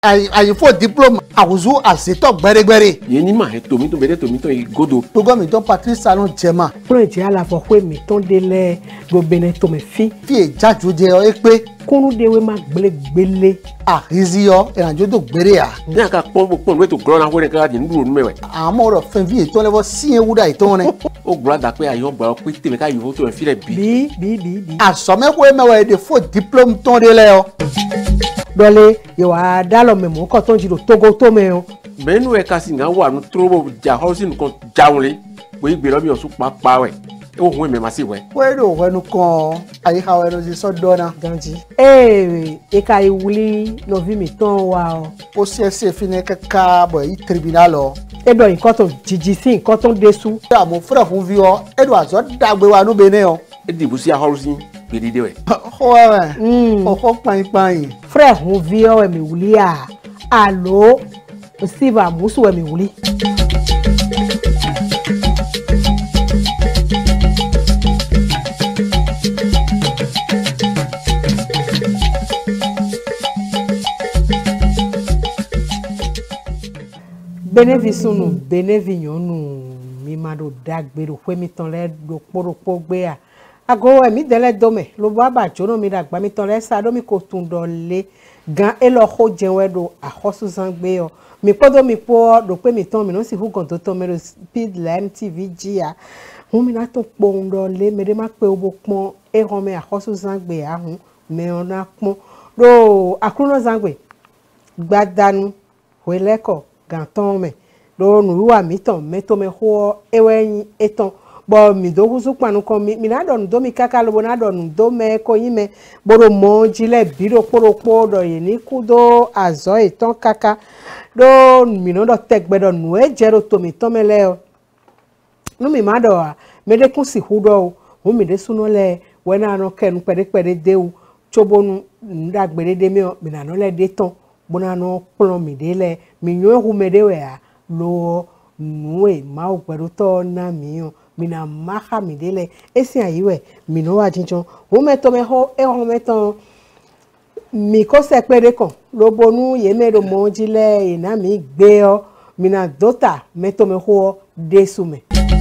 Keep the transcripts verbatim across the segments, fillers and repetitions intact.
Ayi ayi fo diplôme awuzu aseto gbẹrẹgbẹrẹ. Yé ní màá tomi tó bẹ̀rẹ̀ tomi tó yìí godo. Gbogbo mi tó Patrice Salon jẹma. Fúnra ìjẹ́ àlàfọ̀ pé mi tó ń délẹ̀ gbobìnrin tó mi fi. Fi èjájú jẹ ọ pé. Kúnú déwé máa gbélé gbélé. Àrísí ọ ìrìnàjò tó gbére à. Ní àká pọ́n pọ́n lóye tó gbọ́n náà wẹ́rẹ́ káàdì nídùú òun mẹ́wẹ̀. Àmọ́ ọ̀rọ̀ fẹ́ fi ètò ẹlẹ́fọ́ sí ewúrà ìtọ́ rẹ. Ó gbọ́dọ̀ dà pé àyàn gbọ́dọ̀ pé tèmi ká yòówó tó ẹ̀ fílẹ̀ bí. Bí bí bí bí. Àsọmẹ́kọ̀ mẹ́wàá èdè fo diplôme tó dé lẹ́ ọ. Dọ́lé yòówá dálọ̀ mẹ́mọ́ kọ́ tó ń jìrò tógó tó mẹ́ o. Bẹ́ẹ̀ni ẹ̀ ká sì ń wà ní túrọ́bù jà họ́sì nìkan jáwọn lé pé ìgbèrò mi ọ̀sùn pàápàá wẹ̀. Ẹ wò hún ẹ̀mẹ̀ máa sì wẹ̀. Wẹ́rẹ́ òwẹ́nu kan àyíká wẹ́nu ti sọ dọ́nà. Ganji. Ee eka ìwúlí nọ́ọ̀fì mi tán wa o. Ó ṣe é ṣe fi ní kẹ́kẹ́ bọ̀ yìí tribunal lọ. Edo nǹkan tó jìjì sí nǹkan tó ń desu. Àmọ́ fúnra fún fi ọ Edo àzọ dàgbé wa níbẹ̀ ní ọ. Ẹ dìbò sí ahọ́rọ́ sí gbèdéde wẹ̀. Ọ̀rẹ́ ọkọ̀ pàyìnpàyìn. Frère hun vi o emi wuli a. Alo Siva musu emi wuli. Benevi sunu benevi nyonu mi ma do dagbero pe mi tan le do poropo gbe a ago emi dele dome lo ba ba jono mi dagba mi tan le sa do mi ko tun do le gan e lo ho jenwe do ahosu san gbe o mi podo mi po do pe mi tan mi no si hu gan to to mero speed line tv gia hun mi na to po ndo le me de ma pe obo pon e ron me ahosu san gbe a hun me ona pon do akruno san gbe gbadanu weleko ganton me do nuwa mi ton me to me ho ewen eton bo mi do husu panu kon mi mi na do do mi kaka lo na do do me ko yin me boro mo jile biro poropo do yin ni kudo azo eton kaka do mi no do tegbe do nu e jero to mi ton me le o nu mi ma do me de kun si hudo o mi de suno le we na no kenu pede pede de u chobonu ndagbere de mi o mi na no le de ton bona no plon mi de le mi nyo hu me de we a lo nuwe ma o gbero to na mi o mi na maha mi de le esi ayiwe mi no wa jinjon o me to me ho e ho me ton mi ko se pere kan lo bonu ye me ro mo jile ina mi gbe o mi na dota me to me ho de sume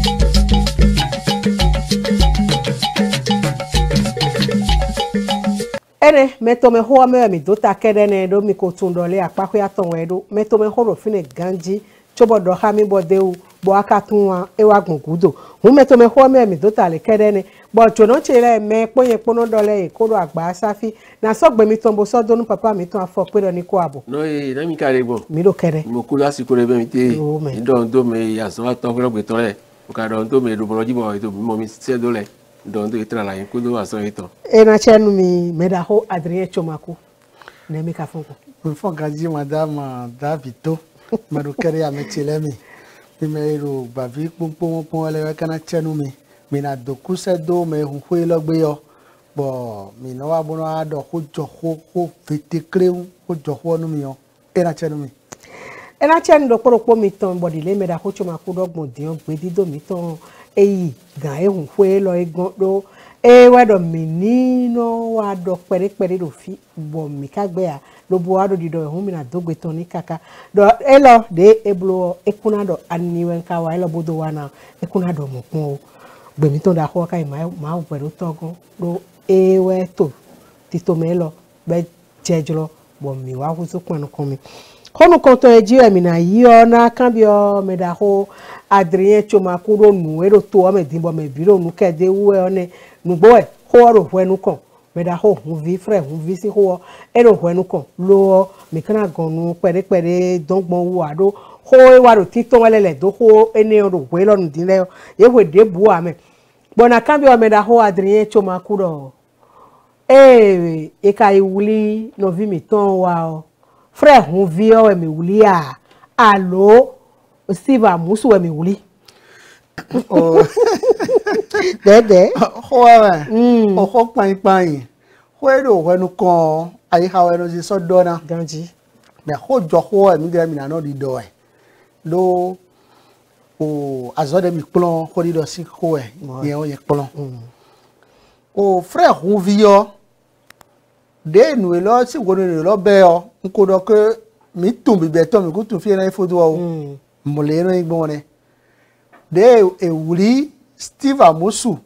ene meto me ho me mi dota kede ne do mi ko tundo le apako ya ton we do meto me ho ro fine ganji chobo do ha mi bo de u bo aka tun wa e wa gungudo hu meto me ho me mi dota le kede ne bo chono chere me poye pono do le ko ro agba safi na so gbe mi ton bo so do nu papa mi ton afo pe do ni ko abo No e na mi kare gbon mi do kede mo ku lásìkò re be mi te do do me ya so ton fro gbe ton le o ka do do me do boro jibo to mo mi se do le do do itra la yin ku do aso ito e na chenu mi meda ho Adrien Chomaku ne mi ka fonko Mo fo gaji madame Davito maro kere ya metile mi. Mi me ro gba vi ponpon pon le kana chenu mi. Mi na doku se do me hu hwe lo gbe yo. Bo mi no wa bono ado ho jo ho ho fete kreu ho jo ho nu mi yo. E na chenu mi. E na chenu do poropo mi ton body le meda ho Chomaku dogbon dion gbe dido mi ton eyi gan e hu hwe lo egon do e wedo mi ni no wa do pere pere do fi bo mi kagbe a lo bo ado di do hu mi na dogbe ton ni kaka do elo de eblo ekuna do aniwen ka wa elo bodo wa na ekuna do mo kun o gbe mi ton da ko kai ma ma pere togun do e we to ti to me lo be jejlo bo mi wa hu so panu kon mi kono kon to eji e mi na yi o na kan bi o me da ho Adrien Chomaku ro nu e ro to o me din bo me bi ro nu ke de wu e o ne nugbo e ho ro hwenu kan me da ho hu vi frère hu vi si ho e ro hwenu kan lo mi kana gonu pere pere dongbon wu ado ho e wa ro titon welele do ho ene ro hwe lonu din le ye hwe de bu ame bona kan bi o me da ho Adrien Chomaku ro e e ka iwuli no vi mi ton wa o frère hu vi o e mi wuli a alo Siva musu e mi wuli Oh. Dede. However, mm. O ho pan pan. Hoedo wenu kon ayi ha wenu si so dona. Ganji. Me ho jo ho e mi de mi na no di do e. Lo o azode mi plon ho di do si ho e. Ye o ye plon. O frère Rovio de nu lo si wonu lo be o nko do ke mi tun bi beto mi ku tun fi na foto o mo le no igbon ne de e wuri Steve Amusu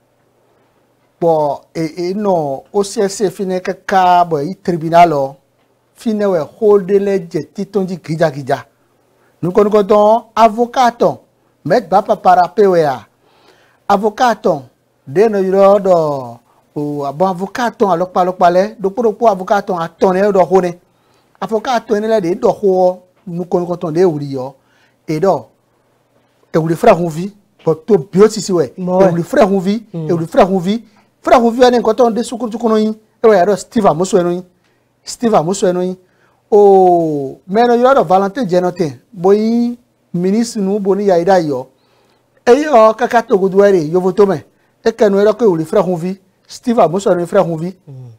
bo e e no o se se fine kaka bo i tribunal o fine we hold le je titonji gija gija nu ko ko don avocat met ba para pewe a avocat de no yiro do o abo avocat alopa alopa le do po po avocat aton e do ho ne avocat ne le de do ho nu ko ko ton de wuri yo e do e wuri fra hun vi to bio sisi we e wuri fra hun vi e wuri fra hun vi fra hun vi ne ko ton de sukuru tukuno yin e we do Steve Amusu eno yin Steve Amusu eno yin o meno yiro do Valentin Jenotin boyi ministre nu boni ya ida yo e yo kaka to guduere yo voto me e kanu ero ko wuri fra hun vi Steve Amusu eno fra hun vi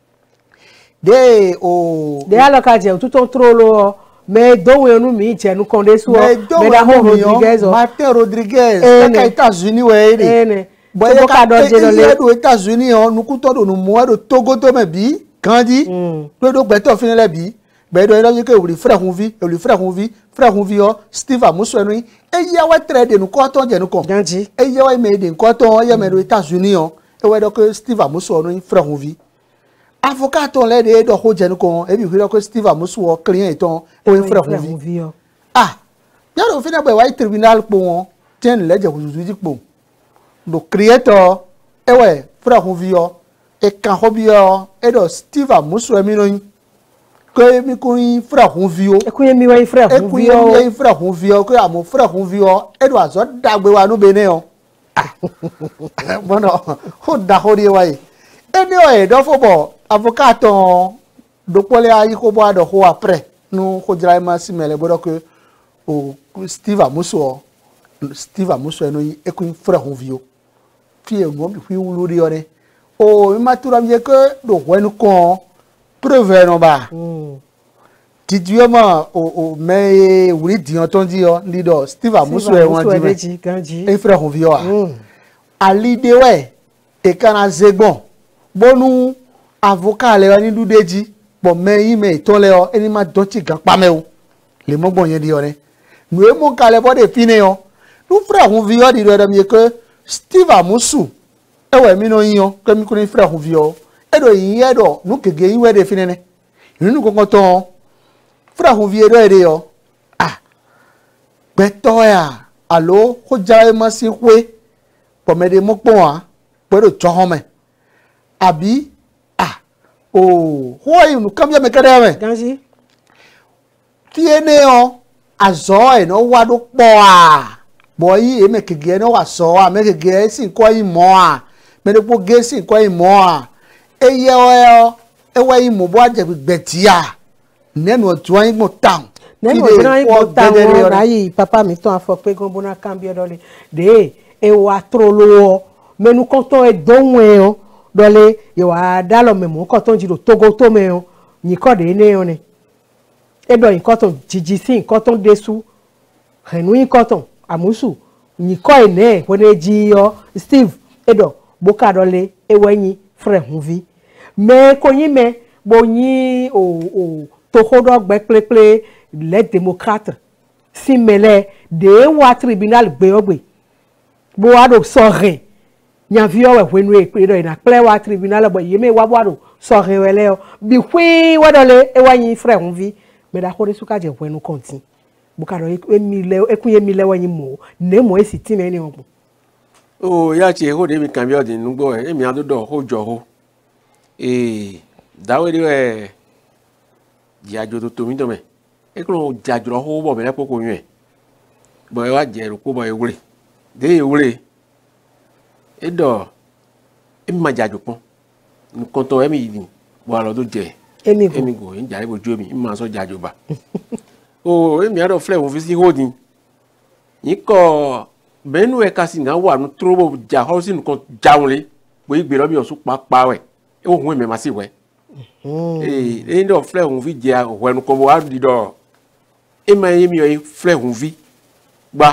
de o de aloka je tu ton trolo me dowe enu mi je nu konde su o me da ho Rodriguez o Martin Rodriguez kaka États-Unis we ere boye ka do je lo le do États-Unis o nu ku to do nu mo do Togo to me bi kandi do do gbeto fini le bi be do ero ke wuri fra hun vi e wuri fra hun vi fra hun vi o Steve Amusu enu e ya wa trade nu ko to je nu ko ganji e ya wa me de ko to ya me do États-Unis o e we do ke Steve Amusu enu fra hun vi avocat on le de do ho je nu ko e bi hiro ko Steve Amusu o client ton o en fra hun vi ah ya do fina be wa tribunal po won ten le je wuzu ji po do creator e we fra hun vi o e kan ho bi o e do Steve Amusu emi no yin ko mi ko yin fra hun vi o e ku yemi wa fra hun vi o e ku yin fra hun vi o ko amo fra hun vi o e do azo dagbe wa nu bene o ah bono ho da ho ri wa yi e ni o e do fo bo avocat on do pole ayi ko bo ado ho après nu ko jira ma si mele bo do ko o Steve Amusu o Steve Amusu eno yi e ku yin fra hun vi o fi e mo bi fi wulu ri o ne o mi ma tura mi ke do wenu kon preuve no ba didiyo ma o o me wuri dion ton di o lido Steve Amusu e won di me e fra hun vi o a ali de we e kana zegbon bonu avocat le wa ni dudeji bo me yi me ton le o eni ma don ti gan pa me o le mo gbon yen di o ne nu e mo kale bo de fine o nu fra hun vi o di do mi ke Steve Amusu e we mi no yin o ke mi ko ni fra hun vi o e do yin e do nu kege yin we de fine ne nu ko ko ton fra hun vi e do e de o ah beto ya alo ko jawe ma si hwe po me de mo pon a po do cho me abi ah o ho yi nu kam ya me kede me ganji tiene o azo e no wa do po a boyi e me kege no wa so a me kege si ko yi mo a me de po ge si ko yi mo a e ye o e wa yi mo bo aje gbetia nenu otuan yi mo town nenu otuan yi mo town rayi papa mi ton afo pe gon bona cambio dole de e wa trolo menu konton e donwe o dole ye wa dalo memo konton jiro Togo to me o ni ko de ne o ne e do yin konton jiji si konton desu henu yin konton Amusu ni ko ene wona ji yo Steve edo boka dole e wenyi frère hunvi me ko yin me bo yin o o to hodo gbe pleple les démocrates si mele de wa tribunal gbe ogbe bo wa do sorre nya vi o we wenu e pe do ina ple wa tribunal bo yeme wa bo do sorre wele o bi hwi wa dole e wenyi frère hunvi me da hore suka je wenu konti bukaro emi le ekunye mi le wanyi mo ne mo esi ti me ni ogun o ya che ho de mi kan bi o din nugbo e mi adodo ho jo ho eh dawe de e jajo to to mi do me e kro jajo ho bo me le poko yun e bo e wa je ro ko bo e wure de e wure e do e mi ma jajo pon nkan to e mi yin bo alo do je emi go emi go yin jare boju mi mi ma so jajo ba o emi ado fle won fi si holding yin ko benu e kasi nga wa nu trobo ja ho si nkan jaunle bo igbe lo bi osu pa pa we e ohun emi ma si we eh e ndo fle won fi je ohun enu ko bo wa di do e ma emi o fle won fi gba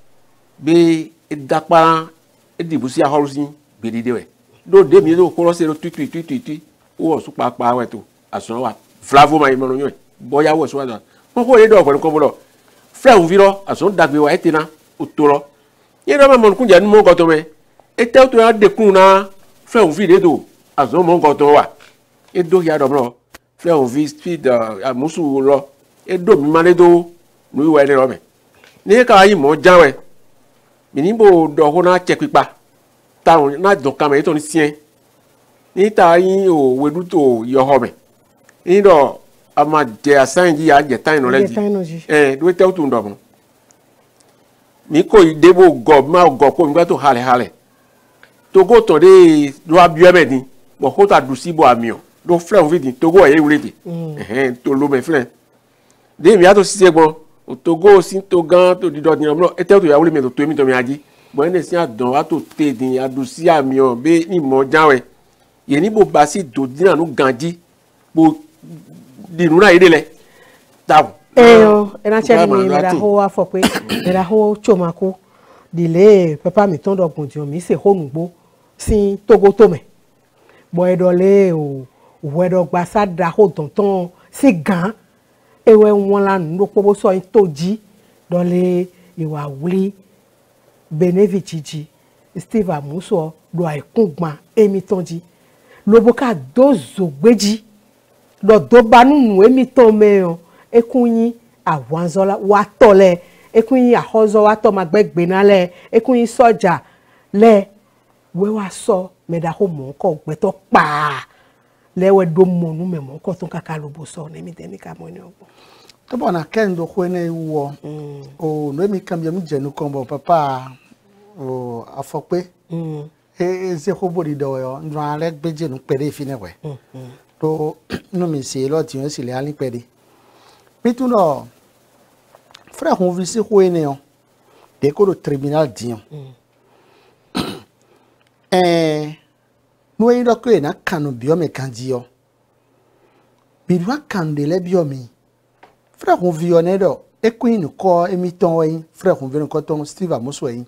be e dapa e dibu si ahoro si gbe dide we do de mi do ko lo se lo tutu tutu tutu o osu pa pa we to aso wa flavo ma imo no boya wo so wa on ko ye do ko ko bolo frère on viro a son dagbe wa etina o to lo ye do ma mon kunja ni mo ko to me e te to ya de kun na frère on vire do a son mo ko to wa e do ya do bro frère on vi speed a musu lo e do mi mane do nu wa ni ro me ni ka yi mo janwe mi ni bo do ko na che pipa ta na do ka me to ni sien ni ta yi o wedu to yo ho me ni do ama je asan ji ya je tan no le ji eh do te tu ndo mo mi ko idebo go ma go ko mi gba to hale hale to go to de do abiye be ni bo ko ta du si bo ami o do frère vidi to go e wurede eh to lo me frère de mi ato sise gbon o to go sin to gan to di do ni mo e te to ya wure me to to mi to mi aji bo ene si adon wa to te din adu si ami o be ni mo janwe ye ni bo ba si do din anu ganji bo di nuna ide le taw eyo ena che ni me da ho wa fo pe me da ho chomako dile papa mi ton do gun ti o mi se ho nugbo sin togo to me bo e do le o we do gba sa da ho tonton si gan ewe won la nu po bo so yin toji do le iwa wuli benevichiji Steve Amuso do aikungba emi tonji lobo ka dozo gbeji lo do banu nu emi ton meyan ekunyin awanzola wa tole ekunyin ahozo wa to magbegbe na le ekunyin soja le we wa so me da ho mo ko gbe to pa le we do mo nu me mo ko tun kaka lobo so ne mi temi ka mo ni ogbo to bona kendo ko ne wo o no mi kambia mi jenu kombo papa o afope mm e se ko bodi do yo ndwa le gbeje nu pere fine we to no mi se lo ti o si le ali pere pitu no frère on vi se ko ene o de ko do tribunal dion eh no e do ko na kanu bio me kanji yo bi do kande le bio mi frère on vi on e do e queen ko emi ton yin frère on vi ko ton Steve Amuso yin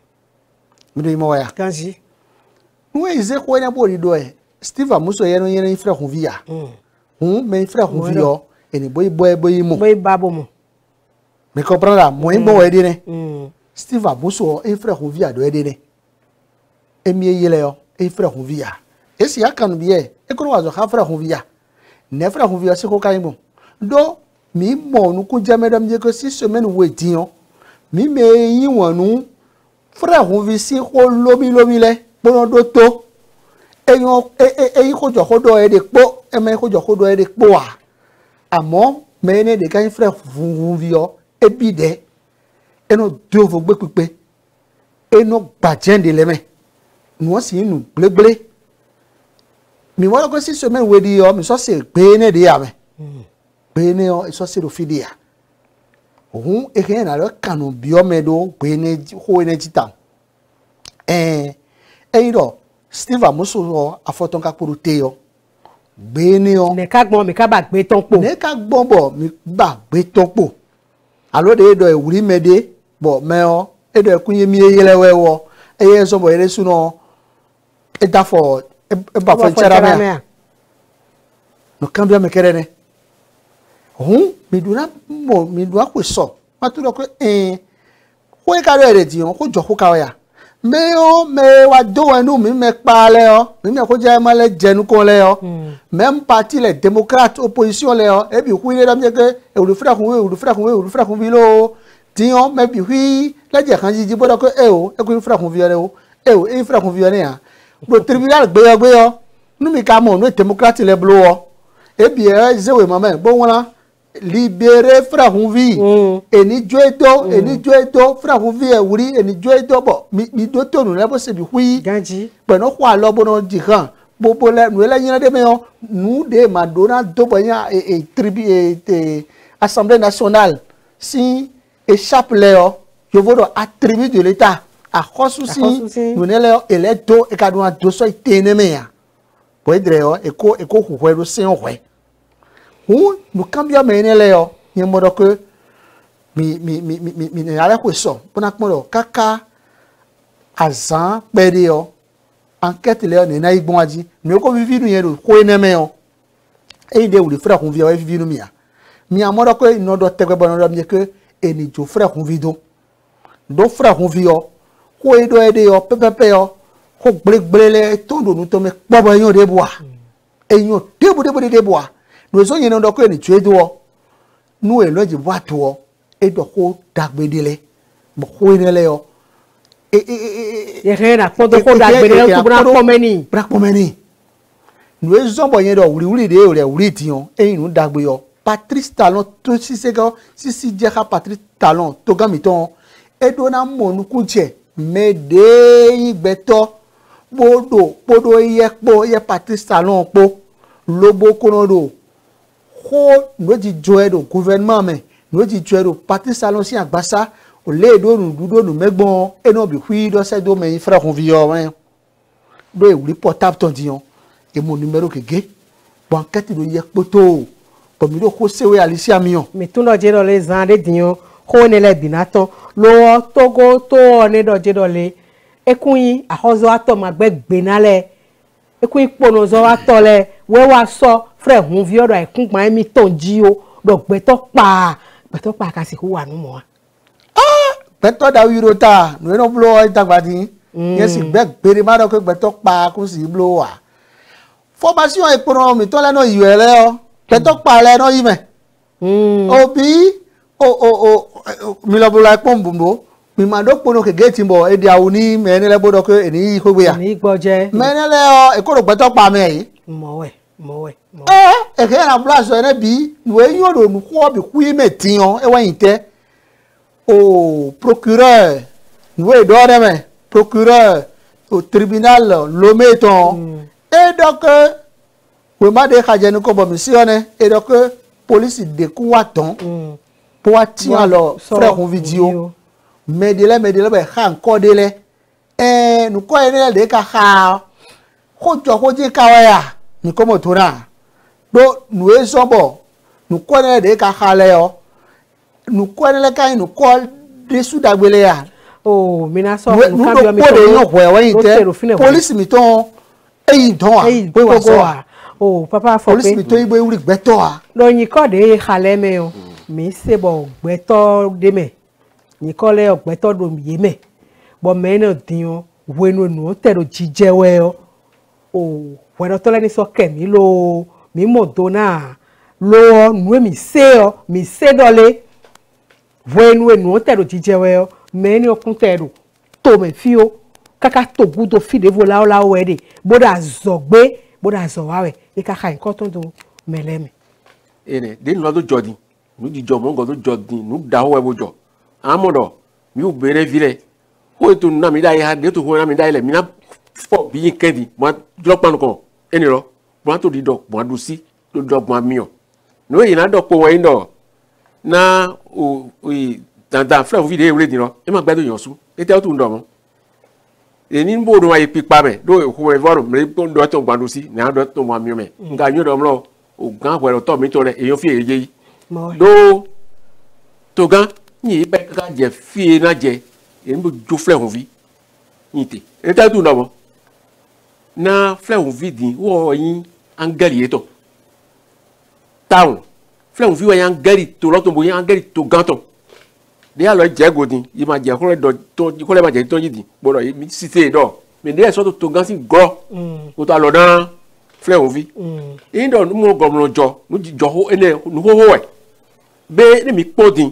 mi do mo ya kanji no e ze ko ene bodi do e Steve Amuso yen yen frère on vi ya hum mais frère on vi yo eni boy boy boy mo boy babo mo me comprendre mo en bo e de ne Steve Amuso e frère on vi ya do e de ne emi yele yo e frère on vi ya e si akanu biye e ko wa zo ha frère on vi ya ne frère on vi ya se ko kai mo do mi mo nu ku jame dam je ko six semaines we dion mi me yin wonu frère on vi si ko lobi lobi le bono do to eyan eyin ko jo ko do e de po e me ko jo ko do e de po a àmọ́ me ne de kan frère on vi yo e bi de e no do fo gbe pipe e no gbajende le me no si nu gbegle mi wa ko six semaines we di yo mi so se gbe ne de ya me gbe ne o so se do fidi ya ohun e ke na lo kanu bi o me do gbe ne ho ne jita eh e do Steve Amuso ro afoton ka poro te yo gbe ni o ne ka gbon mi ka ba gbe ton po ne ka gbon bo mi ba gbe ton po alo de do e wuri mede bo me o e do e kunye mi yele wewo e ye so bo ere su no e da for e ba for chara me no cambia me kere ne hun mi dura mo mi dura ko so ma tu do ko eh ko e ka do ere ti on ko jo ko ka ya me o me wa do enu mi me pa le o mi me ko je ma le jenu ko le o même parti les démocrates opposition le o e bi ku ile dam je ke e ru fra kun we ru fra kun we ru fra kun bi lo ti on me bi hui la je kan ji ji bodo ko e o e ku fra kun vi le o e o e fra kun vi le ya bo tribunal gbe yo gbe yo nu mi ka mo no démocrate le blo o e bi e ze we mama bo wona libérer frère Hunvi eni joedo eni joedo frère Hunvi e wuri eni joedo bo mi mi do to nu le bo se bi hui ganji pe no kwa lo bo no di kan bo bo le nu le yin de me yo nu de madonna do bo yan e e tribu e assemblée nationale si échappe le yo je veux attribut de l'état a khosu si nu ne le e le do e ka do do so itene me ya bo edre yo e ko e ko hu hwe do se hwe ou nous cambions mais les yo ni modo que mi mi mi mi mi ala ko so pona ko kaka azan pede yo enquête le ni na igbon aji mi ko vivi nu yen ko ene me yo e de wuri fra kun vi o vivi nu mi a mi amodo ko no do tegbe bono do mi ke eni jo frère hun vi do do frère hun vi yo ko e do e de yo pepepe yo ko gbegbele le tondo nu to me pobo eyan de boa eyan debu debu de boa no so yin do ko eni tue do nu e lo ji boa to e do ko dagbedele bo ko ene le yo e e e ye rena ko do ko dagbedele to bra pomeni bra pomeni nu e zo bo yen do wuri wuri de o le wuri ti yon e yin dagbe yo Patrice Talon to si se ga si si je ka Patrice Talon to ga mi ton e do na mo nu kunche me de igbeto bodo bodo ye po ye Patrice Talon po lobo kono do ko no ji joe do gouvernement me no ji joe do Patrice Talon si agbasa o le do nu do nu megbon e no bi hui do se do me frère convio wen do e wuri portable ton dion e mo numéro kege bon enquête do ye poto pomi do ko sewe Alicia mion mi tun do je do le zan de dion ko ne le binaton lo togo to ne do je do le ekun ahozo ato magbe gbenale ekun pono zo ato le we wa so frère hun vi odo ekun gban mi ton ji o do gbeto pa gbeto pa ka si ku wa nu mo ah gbeto da wiro ta no no blo dagba din yen si gbe gbere ma do ko gbeto pa ku si blo wa formation e pono mi to le no yuele o gbeto pa le no yime mm obi o o o mi lo blo ipon bumbo mi ma do pono ke gate mbo e dia oni me ne le bodo ko eni ko gbe ya ni gboje me ne le o e ko ro gbeto pa me yi mo we mo we mo eh e ke na bla so ene bi no e yo do nu ko bi ku me tin o e wa yin te o procureur no e do re me procureur au tribunal Lomé ton et donc we ma de khaje ni ko bo mi si one et donc police de ku wa ton pour attirer alors frère en vidéo mais de là mais de là ben kha encore de là eh nous ko ene de ka kha ko jo ko je ka wa ya ni ko mo to na do nu e so bo nu ko ene de ka kha le yo nu ko ene ka nu ko de su dagbele ya oh mina so nu kan bi mi to yo ko wa yin te police mi ton eyin ton wa pe wa so oh papa fo pe police mi to igbe uri gbeto wa lo yin ko de khale me o mi se bo gbeto de me ni ko le gbeto do mi ye me bo me na din o wenu nu te ro jijewe o oh wero to le ni so ke mi lo mi mo do na lo nu mi se o mi se dole wenu nu te ro jijewe o me ni okun te ro to me fi o kaka to gudo fi de vola la o ede boda zogbe boda zo wa we e kaka nkan to do meleme ene de no do jodi nu di jo mo go do jodi nu da ho e bojo amodo mi u bere vile ho to na mi da ya de to ho na mi da ile mi na fo bi kedi mo dropan ko eni ro mo to di do mo do si do do mo mi o no yin na do po we ndo na o o dandan frère video e di ro e ma gbado yan su e te o tu ndo mo eni nbo do wa ipipa me do ho e voro me do to gbado si na do to mo mi o me nga yin do mo o gan we to mi to le eyan fi eje yi do to gan ni be ka je fi na je e nbo jo frère vi yin te e te tu ndo mo na frère vi di wo yin angeli eto town frère vi wa yan angeli to lo to bo yan angeli to gan to de alo je godin yi ma je ko le do to ko le ma je to yi di gboro mi site do me de so to to gan si gro o to alo dan frère vi in do mo gomro jo nu ji jo ho ene nu ho ho we be ni mi podin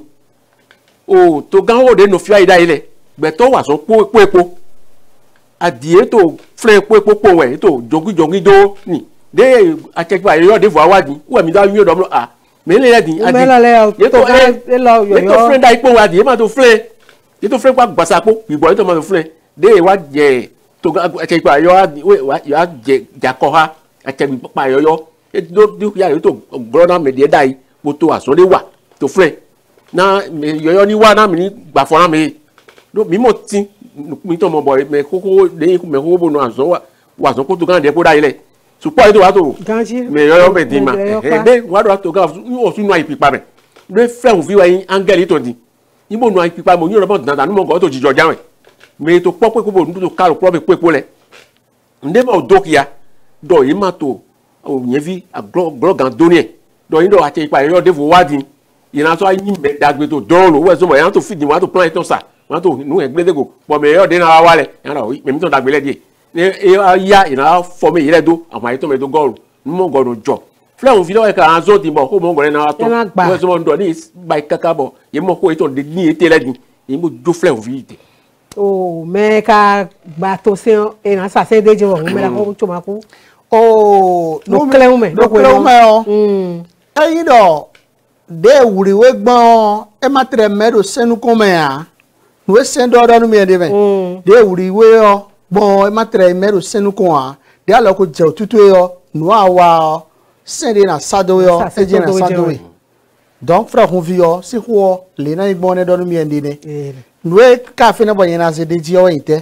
o to gan ho de no fi aida ile gbe to wa so po epo epo adie to frère epo epo po we to jogi jogi do ni de achekwa yo de vo awadi wo mi da yin do mo ah me le di adi ye to e lo yo yo to friend da ipo adi e ma to friend ye to friend pa gbasapo igbo to ma to friend de wa je to achekwa yo adi we yo je jako ha achekwa pa yo yo e do do ya yo to brother me de dai mo to aso de wa to friend na me yo yo ni wa na mi ni gba fo na me do mi mo tin mi to mo boy me koko de me koko bo no aso wa wa so ko to gan de ko da ile support to wa to me yo yo me di ma e be wa do to ga o sunu ai pipa me le frère vi wa yin angel to di ibo nu ai pipa mo yin ro bo dan dan mo go to jijo jawe me to popo ko bo nu to karo pro be pepo le nde ma odokia do yi ma to o yen vi a glo glo gan donien donc il doit être par exemple de vous wadi il a soit il met d'agbe to don ou est-ce que to feed moi to plan et tout ça moi to nous egbe de go bon mais yo de na wale yana oui mais mi to d'agbe le die et ya il a formé il est do ama ito me do gol nous mon gol no jo fleur on vient avec un zo di bon ko mon gol na to ou est-ce que on doit ni by kaka bon il mo ko ito de ni ete le di il mo do fleur vite oh mais ka ba to se e na sa se de je wo me la ko to ma ku oh no kle ume no kle ume o mm eyin do de wuri we gbon e ma tre mero senu ko me a no se ndo do nu mi de me de wuri we o gbon e ma tre mero senu ko a de alo ko je otutu yo no awa se de na sado yo e je na sado we donc frère on vio si ho le na gbon ne do nu mi de ne no e ka fe na bo yen na se de ji o inte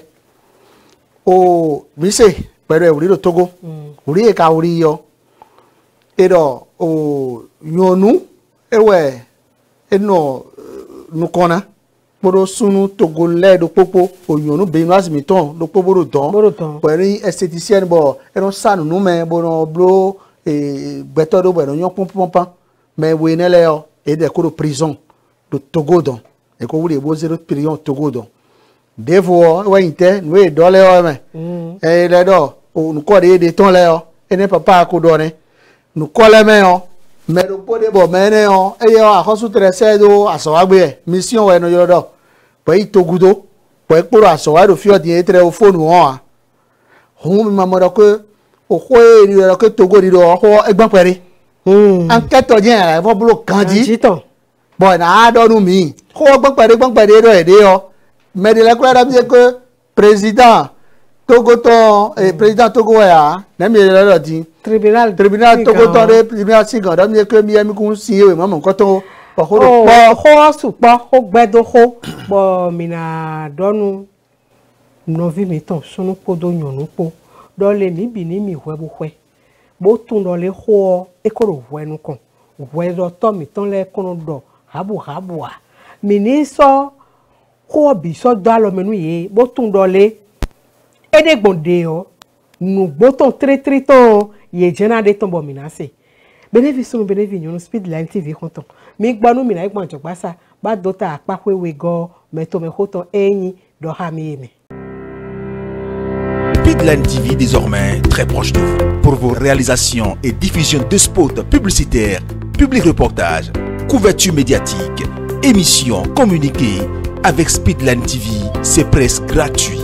o mi se pero e wuri do Togo wuri e ka wuri yo edo o yonu ewe eno nukona poro sunu Togo le do popo o yonu be nuas miton do popo do don pẹ̀lú esthéticienne bo eno sanu nu me bo no blo e gbeto do bo no yon pon pon pon me we ne le o e de ko do prison do Togo don e ko wuri e bo zero prison Togo don devo we inte nu e do le o me e le do o nuko de de ton le o ene papa ko do ne nuko le me o mero pode bo mene o e yo ahosu trese do aso agbe mission we no yo do pe Togudo pe poro aso wa do fi odi etre o phone won a hun mi mamo do ko o ko e ri do ko Togo ri do ho egbon pere hmm enquête o jen ra fo blo kanji bo na do nu mi ho egbon pere egbon pere do e de o me de la ko ra bi ko président Togo to eh président Togo ya na mi le do di tribunal tribunal Togo to de tribunal singa da mi ko mi emi kun sin e mo mo nkan to po ho ho su po ho gbedo ho bo mi na donu no vi mi ton sunu po do yonu po do le ni bi ni mi hwe bo hwe bo tun do le ho e ko ro hwe nu kon hwe do to mi ton le kono do habu habu a mi ni so ho bi so do alo menu ye bo tun do le ede gbonde o nu boton tre tre ton ye jena de ton bo minase benefice no benefice no Speedline T V konton mi gbanu mi na igbon jogbasa ba dota apapwewe go meto me hoton eyin do ha mi mi. Speedline T V désormais très proche de vous pour vos réalisations et diffusion de spots publicitaires, public reportages, couverture médiatique, émissions, communiqués. Avec Speedline T V, c'est presque gratuit.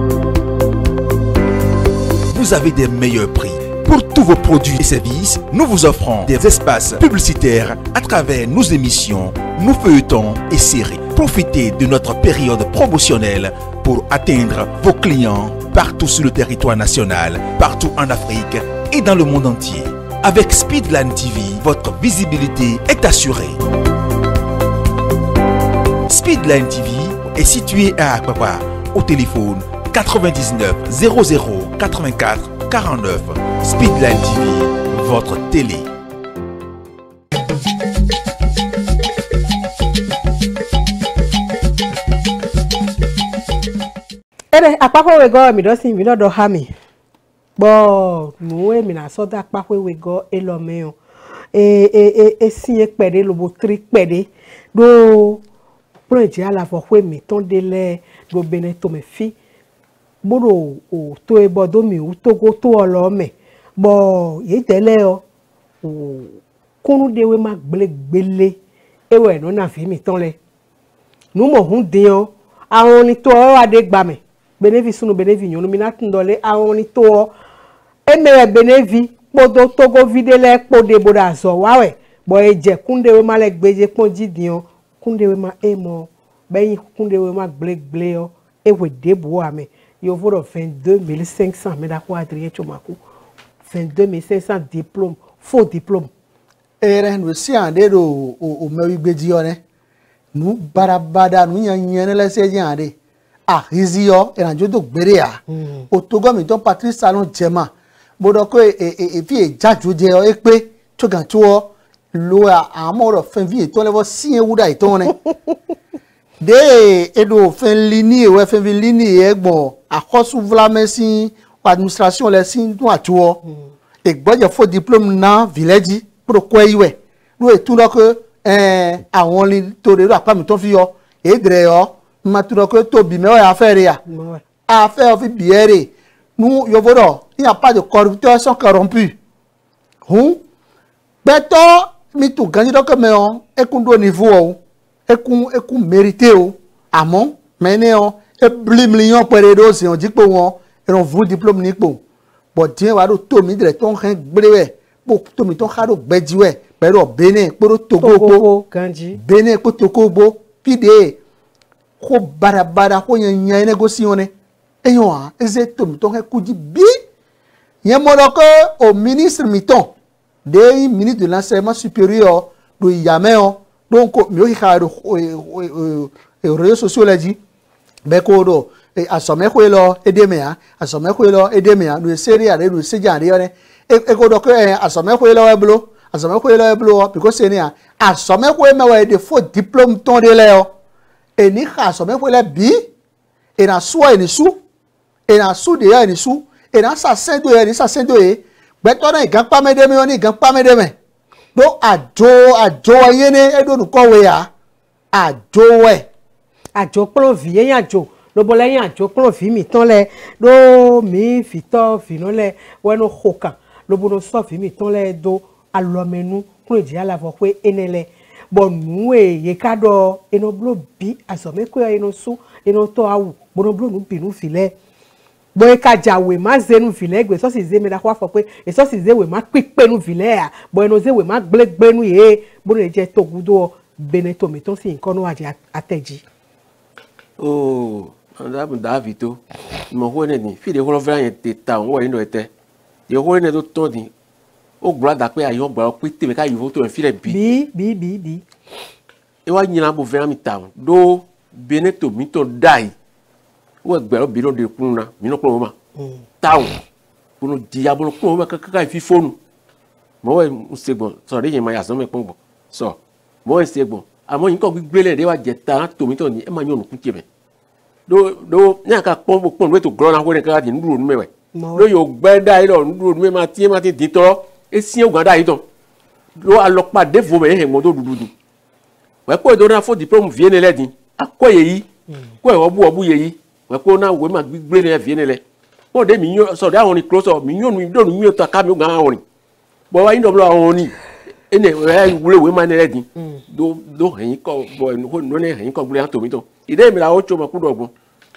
Vous avez des meilleurs prix. Pour tous vos produits et services, nous vous offrons des espaces publicitaires à travers nos émissions, nos feuilletons et séries. Profitez de notre période promotionnelle pour atteindre vos clients partout sur le territoire national, partout en Afrique et dans le monde entier. Avec Speedline T V, votre visibilité est assurée. Speedline T V est situé à Akpapa, au téléphone quatre-vingt-dix-neuf zéro zéro quatre-vingt-quatre quarante-neuf. Speedline T V, votre télé. Ere akpakwe go mi do sin mi do ha mi. Bo nu e mi na so da akpakwe go elome o. E e e e sin e pede lobo tri pede do proje ala fo hwe mi ton de le go bene to me fi. Boro o to e bodo mi u to go to olo me bo ye tele o kunu de we ma gbele gbele ewe no na fi mi ton le nu mo hun de o awon ni to o ade gba me benefice nu benefice yonu mi na tun dole awon ni to o e me benefi podo to go videle pode boda so wawe bo e je kunde we ma le gbeje pon jidin o kunde we ma e mo beyin kunde we ma gbele gbele o ewe de bo ame il y a vingt-deux mille cinq cents mais d'accord Adrien Chomakou vingt-deux mille cinq cents diplômes faux diplômes ere no si ande do o mewi gbeji o ne nu barabada nu yan yan le se jan ade ah izio e ranjo do gbere a o to go mi don Patrice Salon jema bodo ko e e fi e jaju je o e pe to gan to o lo a amoro fen vi e to level si e wuda ito ne de edo fen lini we fen lini egbon akosu vlamesin administration le sin dun atuo e gboje fo diplôme na village pro ko iwe nous et tout que eh àwọn li to de apa mi ton fi yo e dre yo ma tout que to bi me o affaire ya affaire fi biere nous yo vodo il n'y a pas de corrupteurs sont corrompus hu beto mi tu gagner donc me on e kun do niveau o e kun e kun mérité o amon mais ne on e blim million pere do si on dit que on et on vous diplôme ni po bo tin wa do to mi dre ton ren gbrewe bo to mi ton khado gbejiwe pero bene poro togo po kanji bene po togo bo pide ko barabara ko nya négocier eyon a eze to mi ton ku di bi yen mo do ko au ministre miton de ministre de l'enseignement supérieur do yameo donc mi o ka do e réseaux sociaux la di be ko do asome ko lo edemea asome ko lo edemea do seria de do seja de ne e ko do ko asome ko lo eblo asome ko lo eblo because ni a asome ko me wa de faux diplôme ton de leo e ni ka asome ko le bi e na so e ni su e na su de ya ni su e na sa sendo e ni sa sendo e be to na igan pa me de me oni igan pa me de me do ajo ajo yene e do nu ko we ya ajo we ajo pro vie yan ajo lo bo le yan ajo pro fi mi ton le do mi fi to fi no le we no hoka lo bo no so fi mi ton le do alomenu kuro di ala fo pe enele bo nu e ye ka do eno blo bi asome ko eno su eno to awu bo no blo nu bi nu fi le bo e ka jawe ma zenu fi le gbe so si ze me da kwa fo pe e so si ze we ma pipe nu fi le a bo eno ze we ma gbelegbe nu ye bo no je to gudo beneto mi ton si nkan no aje ateji oh anda bu davito mo ho ne ni fi de ho vra yen te ta wo yin do ete de ho ne do to ni o gba da pe ayon gba pe te me ka yivo to en fi le bi bi bi bi bi e wa yin na bo vra mi ta do beneto mi to dai wo gba o bi lo de kun na mi no ko ma tawo bunu diabolo ko ma ka ka fi fonu mo we nsegbon so de yin ma ya so me pon so mo nsegbon àmọ́ yín kọ́ gbígbélé de wa jẹta tòmí tó ní ẹ máa yàn ònùkún tiẹ̀ mẹ́ do do ní àká pọ́n pọ́n lóye tó gbọ́n náà wọ́n ní ká di nùdúró nùmẹ́ wẹ̀ lóye ògbẹ́ dá yìí lọ nùdúró nùmẹ́ máa tiẹ́ máa ti dín tọ́ ẹ sí ògùn dá yìí tán ló alọ́pàá défò mẹ́ ẹ̀ mọ́ tó dúdú dùn wẹ́ kó ìdó náà fó diplôme vie ní lẹ́dín akọ́ yẹ yìí kó ẹ̀ ọbú ọbú yẹ yìí wẹ́ kó náà wẹ́ máa gbígbélé vie ní lẹ́ kó de mi yọ sọ̀dọ̀ àwọn ni close mi yọ nu dọ̀nu yọ tó ká mi gan àwọn ni bọ́ wá yín dọ̀ bọ́ àwọn ni ene ẹ wúlò wé máa ní lẹ́dín do do hẹ̀yìn kọ́ bọ̀ no ne hẹ̀yìn kọ́ gbúlẹ̀ hàn tòmí tó ìdẹ́ mi la ó tso ma kú dọ̀gbọ́n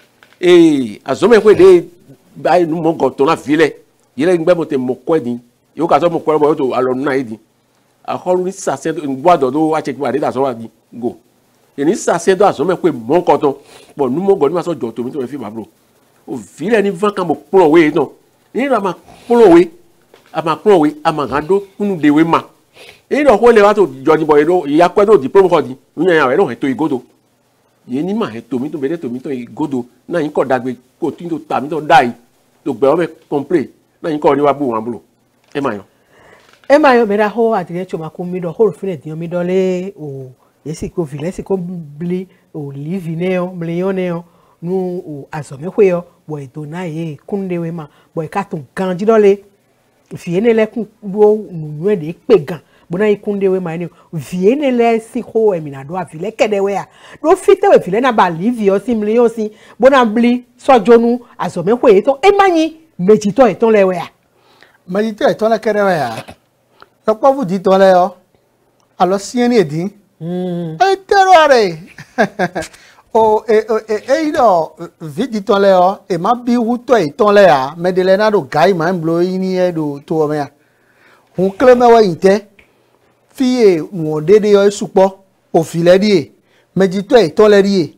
ee azɔmɛ ko de ayi nu mɔ gɔtɔ na fi lɛ yɛlɛ ŋgbɛ mo te mɔ kɔɛ di yóò ka sɔ mo kɔɛ bɔ yóò to alɔ nuna yi di akɔlu ni sase gbɔ dɔ do wa tse kpe ade ta sɔ wa di go yɛni sase do azɔmɛ ko mɔ kɔtɔ bɔn nu mɔ gɔ ni ma sɔ jɔ tomi tó fi ma bolo o fi lɛ ni van ka mo kplɔ we yi tɔ ni yɛrɛ ma kplɔ we a ma kplɔ we a ma hã do kunu de we ma eyi dɔ ko le wa to jɔ ni bɔ yi do yakɔ do diplôme kɔ di nu nya ya wɛ no hɛ to yi godo yìí ní màá tòmí tó bẹ̀rẹ̀ tòmí tó ìgòdò náà yín kọ́ dàgbé kó tí tó tàmí tó dá yìí tó gbẹ̀rọ mẹ́ kọ́ńplé náà yín kọ́ ní wàá bù wọn bùrọ̀ ẹ máa yọ. ẹ máa yọ mẹ́ra hó àtìlẹ́yìn tí o máa kó mi dọ̀ hó òfin ẹ̀dínyàn mi dọ́lé o yẹ́sì kó filẹ̀ sì kó bili o lífi nẹ́yọ mílíọ̀nù nẹ́yọ nu o àzọ̀mẹ́kọ̀ yọ bọ̀ ètò náà yẹ kúndéwé ma bọ̀ ẹ̀ka tó gan jídọ́lé fìyẹ́nẹ́lẹ́kùn bó nùnú ẹ̀ dé pé gan bona ikunde we mani viene le si ko emina do afile kede we a do fite we file na ba live yo si million si bona bli sojonu azome ko eto e mani meji to eton le we a meji to eton le kede we a yo po fu di ton le yo alo si eni edin mm e tero are o e e e do vidi ton le yo e ma bi hu to eton le a medelena do gai man blo ini e do to me a hun kleme wa inte fiye won dede yo supo o file die mejito e to le die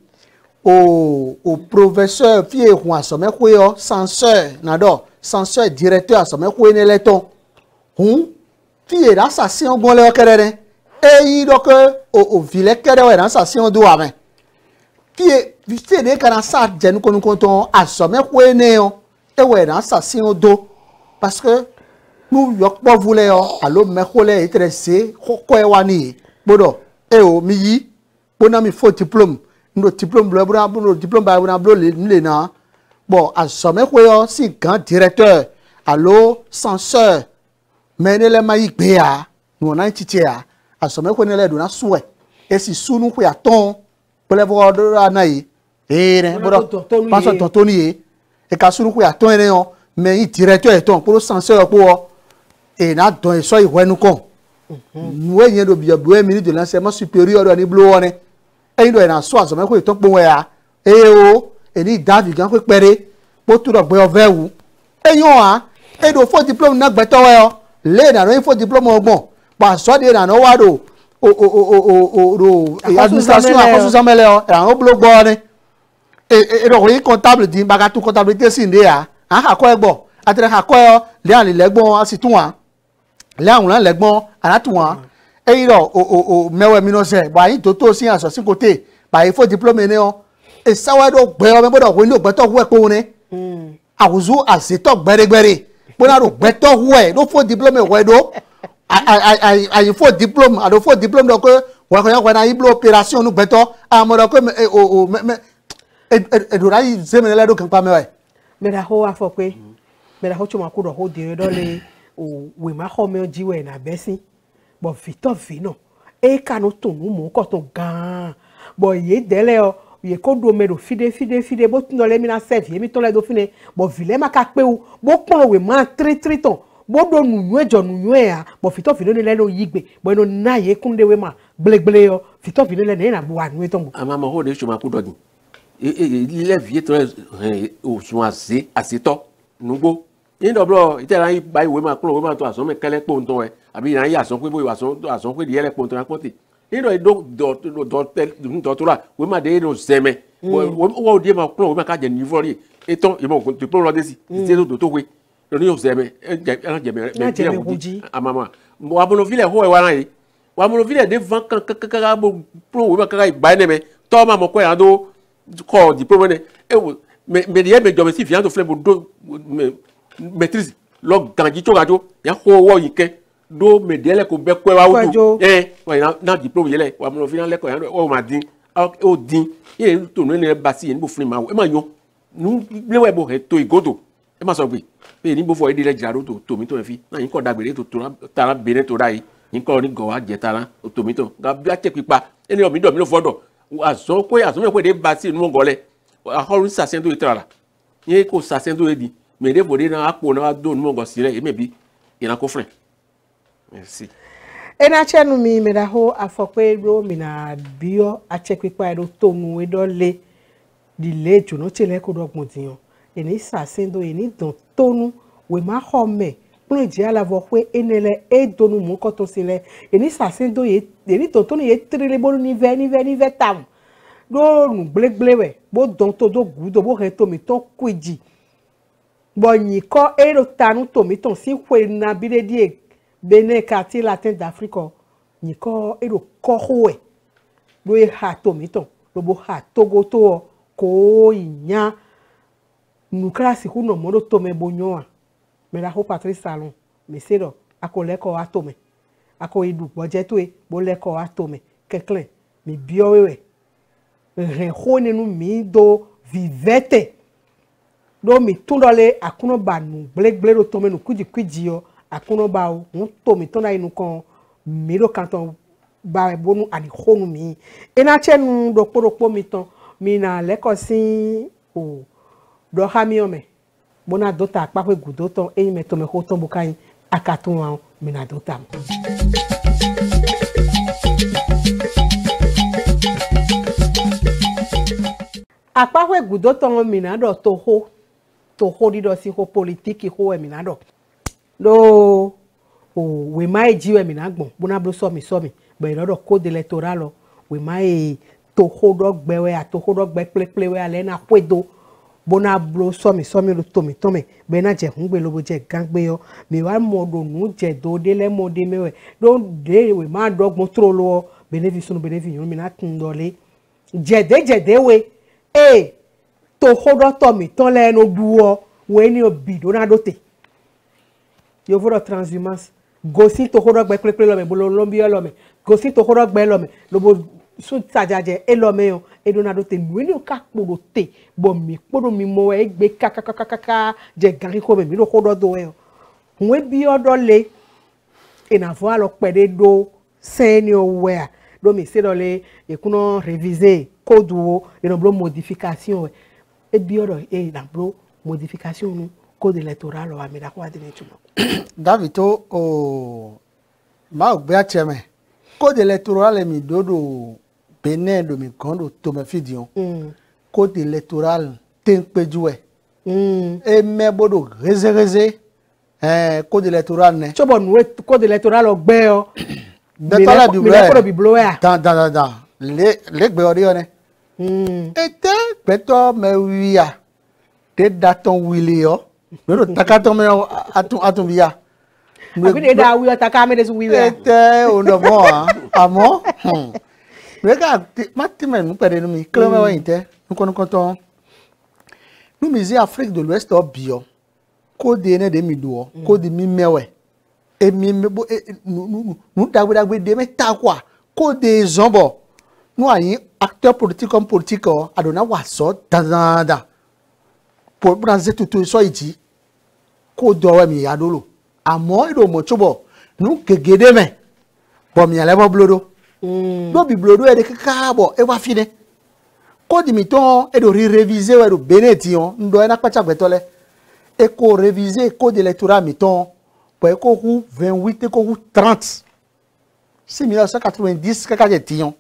o o professeur fiye hun asome ko yo censeur na do censeur directeur asome ko ne le ton hun fiye da station gon le kere e yi do ke o o file kere we da station do ame fiye fiye de kana sa jenu ko nu ton asome ko ne yo e we da station do parce que nous yok po vule yo alo me ko le interesse ko ko e wani bodo e o mi yi bona mi fo diplôme ndo diplôme blo bro bro diplôme ba bro blo le na bon asome ko yo si grand directeur alo censeur mais ne le ma yi gbe ya no na titi ya asome ko ne le do na suwe e si sunu ko ya ton pele bo do ana yi e ne bo do paso ton toni e e ka sunu ko ya ton ene o mais i directeur e ton pour censeur ko e na don e so i wenu ko nuwe yen do bia bo ministre de l'enseignement supérieur do ni blo woni e do e na so asome ko ton po ya e o e ni david gan ko pere po tu do gbe ovewu e yon a e do fo diplôme na gbe to we o le na no fo diplôme ogbon pa so de na no wa do o o o o o administration akoso samele o e an blo gbo ni e e do ri comptable din baga tu comptabilité sin de ya an ha ko egbo atre ha ko le an le gbon asitun wa le an le gbon anatun wa e iro o o o mewe mi no se ba yin to to sin aso sin kote ba e fo diplôme ni o e sawa do gbe o me bodo ko ni gbe to hu e po ni mm awuzu aseto gberegbere bona do gbe to hu e do fo diplôme we do I I I I faut diplôme ado faut diplôme donc wa ko ya na iblo opération nu beto amodo ko o o me e do rai zemene le do kan pa me wa me da ho afo pe me da ho chuma ku do ho dire do le o we ma ho me jiwe na besin bo fito fino e kanu tun mu ko to gan bo ye dele o ye ko do me do fide fide fide bo tun le mi na serve mi to le do fine bo vile ma ka pe o bo pon we ma tri tri ton bodo nunyu ejo nunyu ya bo fito fino le lo yigbe bo no na ye kunde we ma gbelegbele yo fito fino le na bu anu eton ama ma ho de chuma ku dodi e e le vie to o sun ase aseto nugbo ni do bro ite ran ba iwe ma kuro we ma to aso me kele po nton e abi ran ya so pe bo aso aso pe di ele po nton na konti ni do do do do do to la we ma de no seme wo wo di ma kuro we ma ka je niveau ri eton e mo ko ti pro lo de si ti do to we ni o seme e je me me ti e amama wa bono vile ho e wa ran yi wa bono vile de van kan kan kan bo pro we ma ka ba ne me to ma mo ko ya do ko diplôme ne e wo me me ye me jo me si fian to fle bo do maîtrise lo ganji to gajo ya ho wo yin ke do me de le ko be ko wa wudu eh wa na na diplôme ye le wa bono vile le ko ya o ma din o din ye to no ne ba si ye ni bo fun ma e ma yo nu le we bo he to igodo e ma so gbe pe ni bo fo ide le jaro to to mi to fi na yin ko dagbere to to tara bere to dai yin ko ni go wa je tara to mi to ga bi a che pipa eni o mi do mi lo fodo aso ko aso me ko de ba si nu ngole a ho ru sa sen do itara yin ko sa sen do edi me de bo de na apo na do nu ngo sire e me bi ina ko fren merci ena chenu mi me da ho afokwe ro mi na bio a che pipa ro to nu we do le di le ju no chele ko do gbon tiyan eni sa sen do eni don tonu we ma home pun je ala vo pe enele e donu mu ko to sile eni sa sen do ye eni to tonu ye trile bo ni ve ni ve ni ve tam do nu gblegble we bo don to do gudo bo he to mi to kwiji bo yin ko ero tanu to mi ton si kwe na bi de die Benin quartier latin d'Afrique yin ko ero ko howe do e ha to mi ton do bo ha togo to ko yin nukrasi kuno modo tome bonyoa me la ho Patrice Salon me sedo akole ko atome ako idu bojeto e bo le ko atome keklen mi biowewe re hone nu mi do vivete do mi tundole akuno ba nu gblegble do tome nu kuji kuji yo akuno ba o un to mi tona inu kan mi do kanton ba bonu ani honu mi ena chenu do poropo mi ton mi na le ko sin o do hami ome bona dota pa pe gudo ton e me to me ho ton bukai akatun wa mi na dota apa pe gudo ton mi na do to ho to ho di do si ho politique ho e mi na do lo o we mai jiwe mi na gbon bona blo so mi so mi be lo do code electoral we mai to ho do gbewe a to ho do gbe pleple we ale na kwedo bona blo so mi so mi lo to mi to mi be na je hun gbe lo bo je gangbe yo mi wa mo do nu je do de le mo de mewe do de we ma dogbon tro lo benefice no benefice yo mi na tun do le jede jede we e to ho do to mi ton le no duo we ni obi do na do te yo fo do transhumance gosi to ho do gbe pleple lo me bo lo lo bi lo me gosi to ho do gbe lo me lo bo so tajaje e lo me yo e do na do te nu ni o ka poro te bo mi poro mi mo e gbe kakakakaka je gari ko me mi lo ho do do e won bi odo le e na fo alo pede do c'est ni ouais donc mi c'est dans les et qu'on réviser code ou et dans blo modification et bien et dans blo modification nous code électoral wa mi da ko adini tumo David o o ma ogbe acheme code électoral mi dodo Benin do mi kondo to me fidion code électoral tenpejuwe mm e me bodo reze reze eh code électoral ne chobo nu code électoral ogbe o de tala bi le bi blo ya dan dan dan le le gbe ori one mm ete peto me wiya te daton wili o no takaton me atun atun wiya abi de da wiya takame de wiya ete o no mo amo rega matime nu pere nu mi klome wa inte nkono konton nu mi zi Afrique de l'Ouest o bio code ne de mi do code mi mewe e mi mebo nu nu dagbe dagbe de me ta kwa code zombo nu ayin acteur politique comme politique o adona wa so dandan pour branzer tout so iti code o mi adolo amo ido mo chobo nu gegede me bo mi ale bo blodo do bi blodo e de kaka bo e wa fine code mi ton e do réviser e do benetion ndo e na pacha gbetole et qu'on réviser code électoral mettons pour e ko ku vingt-huit e ko ku trente c'est mille neuf cent quatre-vingt-dix kaka je tion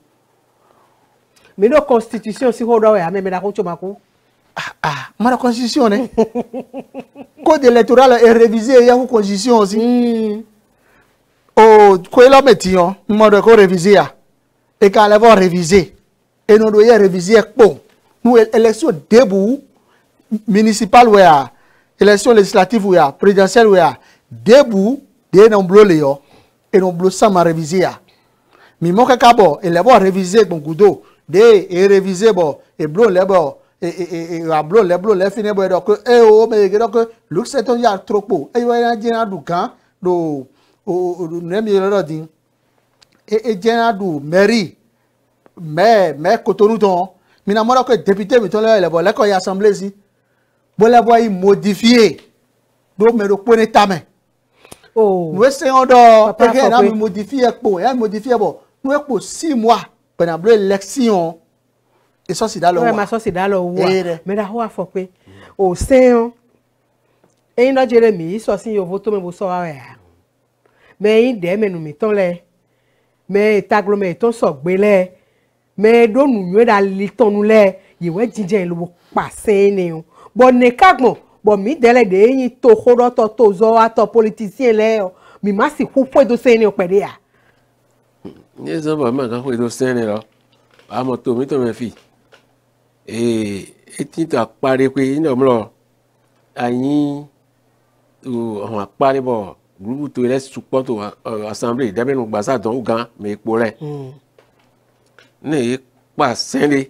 mais no constitution si ho do ya me me da ko choma ku ah ah ma constitution ne code électoral est révisé ya ku constitution aussi mm. Oh ko lo metion mo do ko réviser ya et quand elle va réviser et non do ya réviser po nous élection debout municipal ou ya élection législative ou ya présidentielle ou ya debout de non blolé yo et non blo ça ma réviser ya mi mo ka bo et le bo réviser bon gudo de et réviser bo et blo le bo et et et a blo le blo le fini bo donc e o me ke donc look c'est ton ya trop po e yo ya jena du kan do o ne mi lo din e e jena du mairie mais mais Cotonou ton mi na mo ko député mi ton le bo le ko ya assemblée si bo le bo modifier do me do pone tame oh nous essayons de pegue na modifier po ya modifier bo nous pour six mois pendant l'élection et ça c'est dans le ouais ma ça c'est dans le ouais mais da ho afo pe o seun e no Jeremy so sin yo voto me bo so wa ya mais in de me nu mi ton le mais taglo me ton so gbe le mais do nu yo da li ton nu le yewe jinje lo pa se ni o bo ne kagbon bo mi dele de yin to khoro to to zo wa to politicien le mi ma si ku fo do se ni o pede ya ni zo ba ma ka fo do se ni lo a mo to mi to me fi e eti to apare pe ni o mo ayin o on apare bo groupe to le support to assemblée de be nu gba sa don gan me epo le ni pa se ni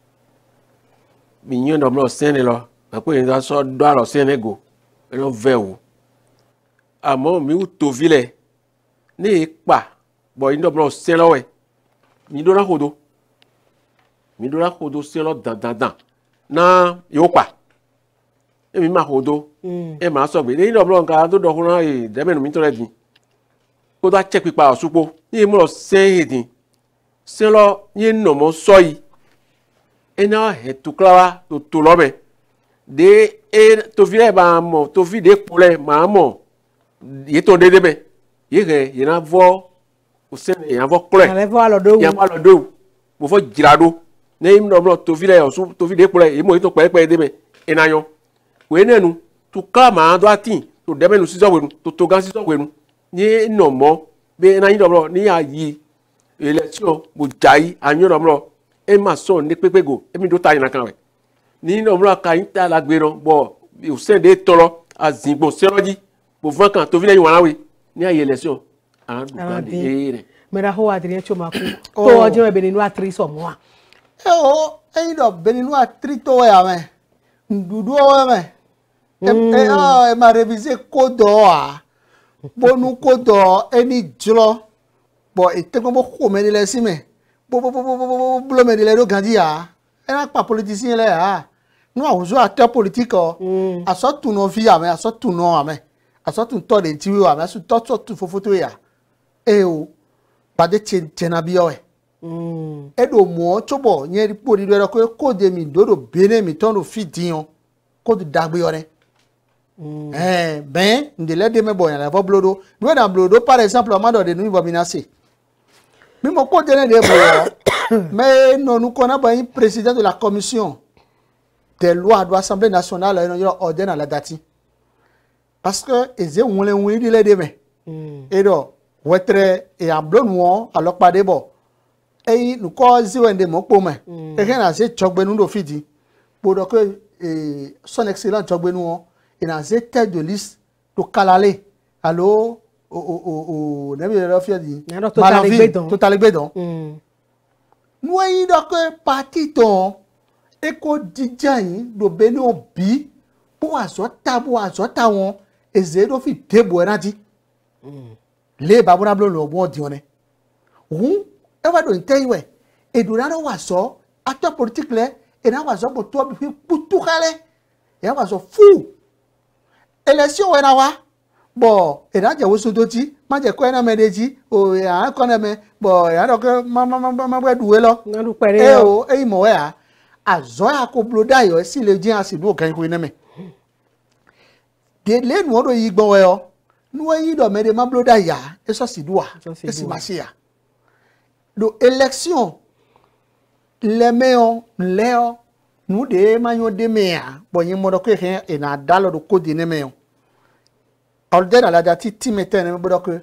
mi yon do mo se ni lo après il a so do alo Sénégal e no vewo àmọ́ mi u to vile ni pa bo ndo bro se lo we mi do na kodo mi do na kodo se lo dan dan dan na yo pa e mi ma kodo e ma so gbe ni ndo bro nka to do ko na e de menu mi to le din ko da check pipa osupo ni mo lo se edin se lo ni no mo so yi e na he tu klawa to to lo be de e to vile ba mo to vi de pole ma mo ye to de de be ye re ye na vo o se ye na vo kle ale vo alo do ye ma lo do mo fo jirado ne im no blo to vile o su to vi de pole ye mo to pe pe de be e na yo we nenu tu ka ma do atin to de be nu si so we nu to to gan si so we nu ni no mo be na yin do blo ni ayi election mo jai anyo do blo e ma so ni pepe go e mi do ta yin na kan we ni no blo ka yin ta la gbe ro bo o se de tolo azingbo se roji bo van kan to vile yin wa we ni ayi election an du ka de ere me da ho Adrien Chomaku to ojo e be ninu atri so mo a e o e do be ninu atri to ya me ndudu o me e ah e ma réviser code a bonu code eni jlo bo e te ko mo ko me le si me bo bo bo bo bo me le do gandi a e na pa politicien le a nous avons acteur politique a so tu no fi a me a so tu no a me a so tu to de ti wi a me a so to to tu fo photo ya e o pas de tchénabio. Et au moins, tu vois, il y a des pots de quoi, code de mi, dodo, béné, mi, ton, fitiyon, code d'agbiore. Eh, ben, de l'aide de mes boys, la voix blodo. Nous, dans blodo, par exemple, on m'a donné nous, il va menacer. Mais mon code de l'aide, mais non, nous connaissons pas un président de la commission des lois de l'Assemblée nationale, il y a un ordre à la date. Parce que, ils ont un peu de l'aide, et donc, ouais, et en bleu noir, alors pas de bon. Et nous causons des mots pour moi. Et rien à dire, Tchokbenou de Fidi. Pour que son excellent Tchokbenou, il a une tête de liste de Kalale. Alors, au au au au total bédon. Nous avons donc parti ton éco d'Idjaï de Beno Bi pour azota pour azota on et zéro fit débouradi. Les babonablo le bon dionné. Ou ewa do inteiwe e durana waso acteur politique le e na waso bo to bi putu kale e waso fu élection we na wa bo e na je woso doti ma je ko na medeji o ya ko na me bo ya do ke ma ma ma ma duwe lo na du pere e o e mo ya azo ya ko bloda yo si le jin asidu kan ko ina me de le nu odo yi gbon we o nu yi do me de ma bloda ya e so sidua e si ma ya do élection les meilleurs léo nous de manyo de mea bon y mo do ko hen e na dalo do ko de ne meyo alde na la dati timete ne mo do ko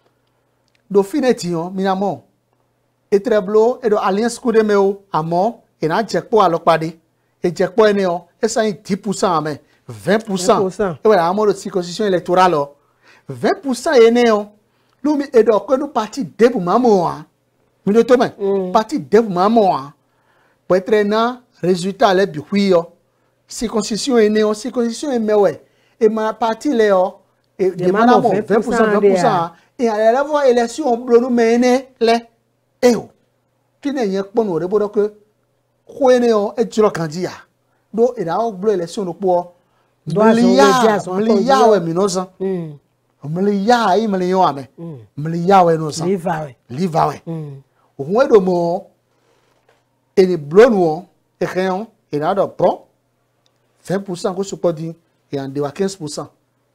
do finetion minamo e treblo e do alliance ko de meyo amo e na jekpo alopade e jekpo ene o e sa dix pour cent mais vingt pour cent e wala amo do circonscription électorale vingt pour cent ene o lu mi e do ko no parti debu mamo a mi to men parti debu mamo a pour être na résultat les bihuio circoncision ene o circoncision emewe e ma parti le o e de manamo vingt pour cent vingt pour cent et à la voie élection blonu mene le e o kine yen pono re bodo ke ko ene o e juro kandia do e da o blo élection no po mliya mliya we minoza mm mliya ai mliyo ame mliya we no sa liva we liva we o do mo ene blonu et rien et là donc bon vingt pour cent que ce pas dit et en de quinze pour cent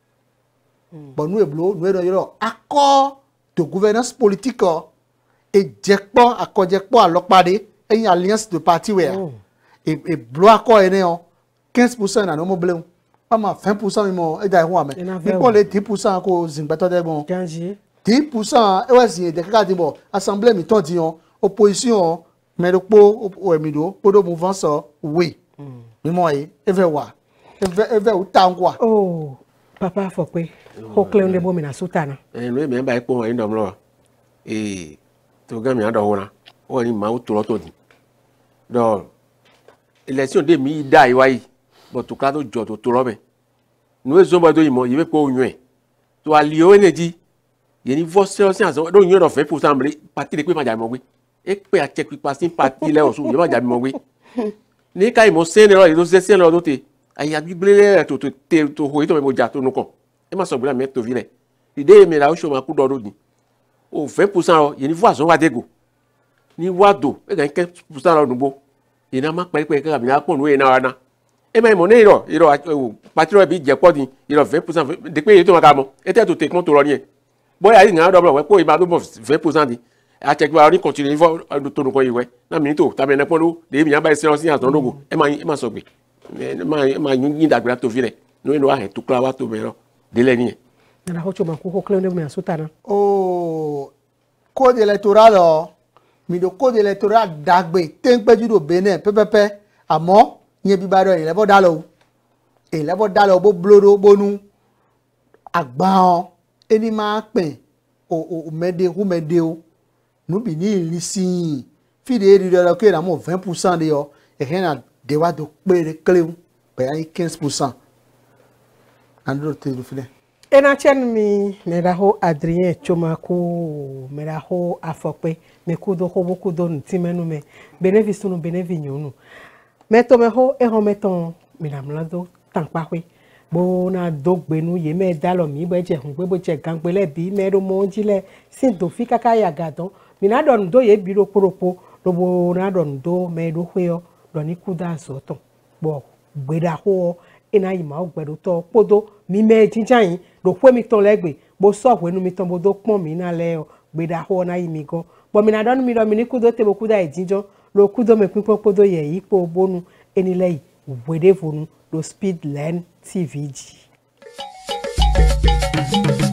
bon nous et blo nous et accord de gouvernance politique et jekpo accord jekpo à l'okpade et une alliance de parti ouais et et blo accord est né quinze pour cent na no mo bleu pas ma vingt pour cent mo et d'ailleurs mais mais pour les dix pour cent ko zingbato de bon dix pour cent et ouais c'est de ka di bon assemblée mi ton di opposition mais le pot au emido pour le mouvement ça oui mais moi et vers quoi et vers autant quoi oh papa faut que faut que on debo mina sutana eh nous bien ba ko en dom lo eh to ga mi ado wona o ni ma o to lo to ni do élection de mi dai wai but to ka to jo to to lo be nous zo ba do imo yibe ko yun to ali o energy ye ni vote o si aso do yun do vingt pour cent parti de pe ma ja mo gbe e pe a check passing parti le osu ye ma ja mo gbe ni kai mo sen lo do se sen lo do te aya bible to to te to ho ito mo ja to nu ko e ma so bla me to vile ide me la o so ma ku do do ni o vingt pour cent ye ni voisin wa dego ni wa do e ga quinze pour cent lo nugbo ye na ma pe pe ka bi na pon nu e na na e ma mo ne iro iro parti lo bi je po ni iro vingt pour cent de pe ye to ma ka mo e te to te kon to lo ni e boy ayi nga do blo we ko e ma do vingt pour cent di a check ba ri continue fo to nu ko yi we na mi to ta me na pon do de mi yan ba se si asan logo e ma e ma so gbe ma ma yin dagba to vile no e no a to kla wa to be ro de le ni na ho choma ku ko kle ne mi sutana oh code électoral mi do code électoral dagbe tenpeju do Benin pepepe amo yen bi ba do ile bo dalo ile bo dalo bo blodo bonu agba eni ma pin o o mede hu mede o nu bi ni lisi fi de ri do ke na mo vingt pour cent de yo e hen de wa do pere cleu pe ai quinze pour cent ando te do file ena chen mi me da ho Adrien choma ku me da ho afope me ku do ho boku do ntimenu me benefice nu benevinyo nu me to me ho e ho meton mi na mlado tanpa we bo na dogbe nu ye me da lo mi bo je hun pe bo je gan pe le bi me ro mo jile sin do fi kaka ya gadon mi na don do ye biro poropo do bo na don do me do hwe do ni kuda zoton bo gbeda ho ina yi ma ogbedo to podo mi me jinja yin do hwe mi ton legbe bo so hwe nu mi ton bo do pon mi na le o gbeda ho na yi mi go bo mi na don mi do mi ni kudo te bo kuda ejinjo lo kudo me pinpo podo ye ipo bonu enile yi wede fonu do Speed Learn T V G.